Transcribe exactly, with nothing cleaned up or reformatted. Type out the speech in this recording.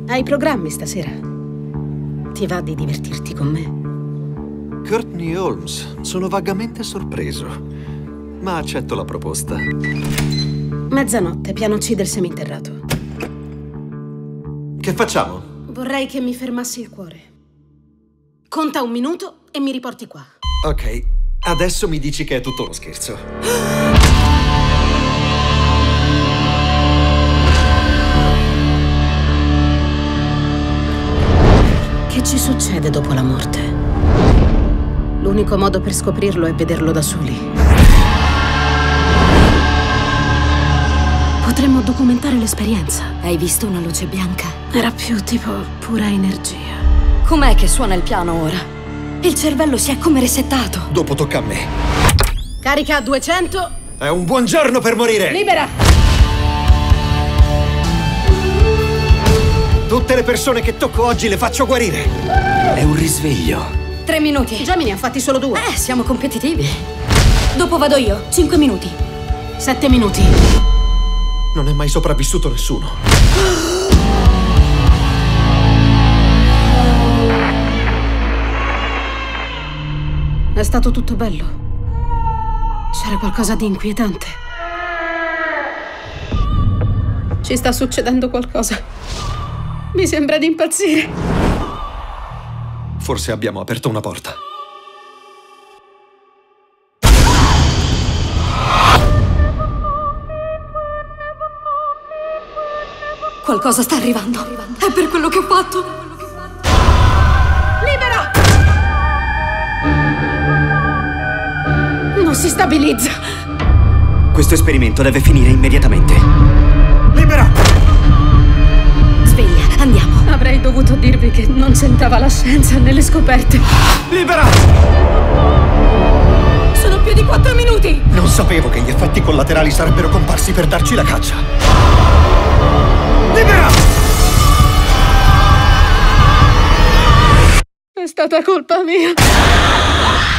Hai programmi stasera? Ti va di divertirti con me? Courtney Holmes, sono vagamente sorpreso, ma accetto la proposta. Mezzanotte, piano C del seminterrato. Che facciamo? Vorrei che mi fermassi il cuore. Conta un minuto e mi riporti qua. Ok, adesso mi dici che è tutto uno scherzo. Che ci succede dopo la morte? L'unico modo per scoprirlo è vederlo da soli. Potremmo documentare l'esperienza. Hai visto una luce bianca? Era più tipo pura energia. Com'è che suona il piano ora? Il cervello si è come resettato. Dopo tocca a me. Carica a duecento. È un buon giorno per morire! Libera! Tutte le persone che tocco oggi le faccio guarire. È un risveglio. Tre minuti. Già me ne ha fatti solo due. Eh, siamo competitivi. Dopo vado io. Cinque minuti. Sette minuti. Non è mai sopravvissuto nessuno. È stato tutto bello. C'era qualcosa di inquietante. Ci sta succedendo qualcosa. Mi sembra di impazzire. Forse abbiamo aperto una porta. Qualcosa sta arrivando. È per quello che ho fatto. Libera! Non si stabilizza. Questo esperimento deve finire immediatamente. Libera! Sveglia, andiamo. Avrei dovuto dirvi che non c'entrava la scienza nelle scoperte. Libera! Sono più di quattro minuti. Non sapevo che gli effetti collaterali sarebbero comparsi per darci la caccia. Libera! È stata colpa mia.